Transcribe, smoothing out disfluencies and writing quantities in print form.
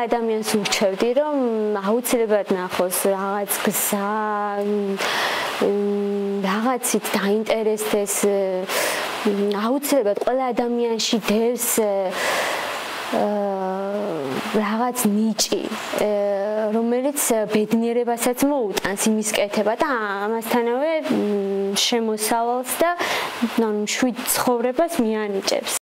ადამიანს ურჩევდი, რომ აუცილებლად ნახოს რაღაც გზა, რაღაცით დაინტერესდეს, აუცილებლად ყველა ადამიანში დევს რაღაც ნიჭი, რომელიც ბედნიერებასაც მოუტანს იმის კეთება და ამასთანავე შემოსავალს და მშვიდ ცხოვრებას მიანიჭებს.